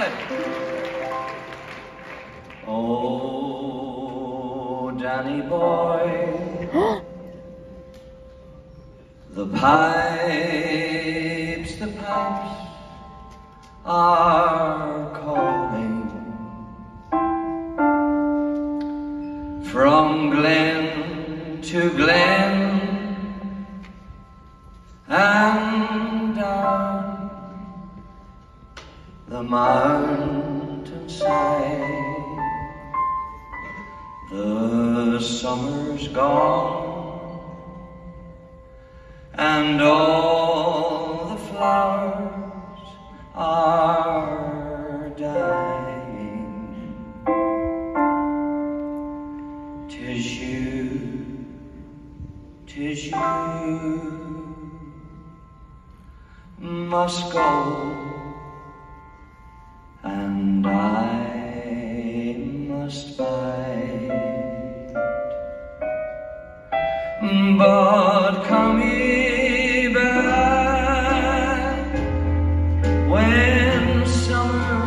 Oh, Danny boy, the pipes are calling from glen to glen and down the mountainside. The summer's gone and all the flowers are dying. 'Tis you must go, and I must bide. But come ye back when summer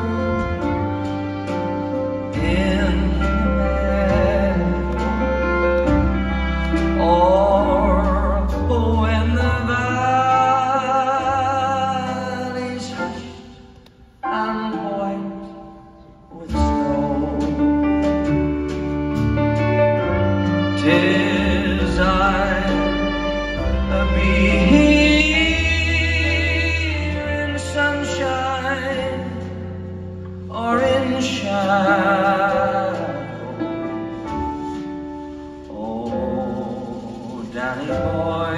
in the meadow, or when the valley's hushed and white with snow. 'Tis I'll be here in sunshine or in shadow. Oh, Danny boy,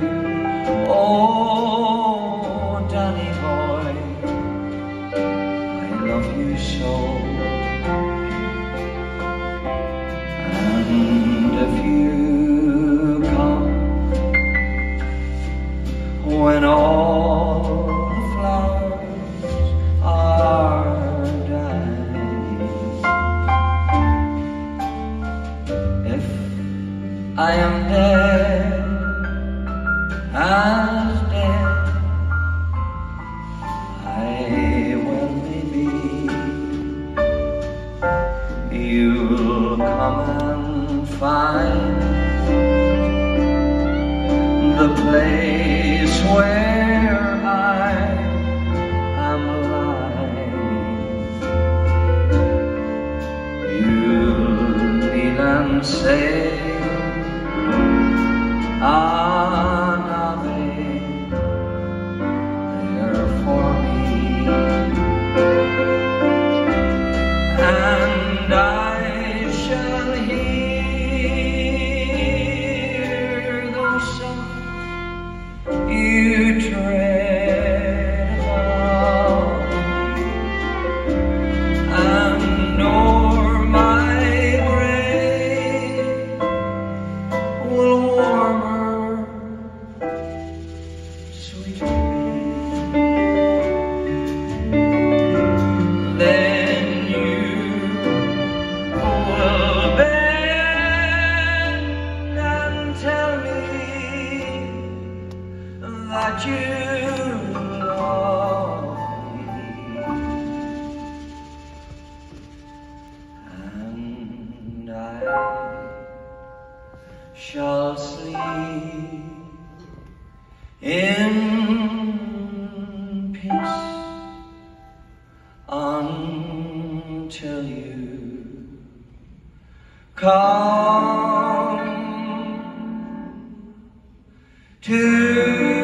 oh, Danny boy, I love you so. And if you come when all the flowers are dying, if I am dead as dead I will maybe, you'll come and find the place where I am lying. You'll kneel and say, Ave, there for me, and I shall hear those soft you tread upon, and o'er my grave will warmer, sweeter be. Then you will bend and tell me that you love me, and I shall sleep in peace until you come to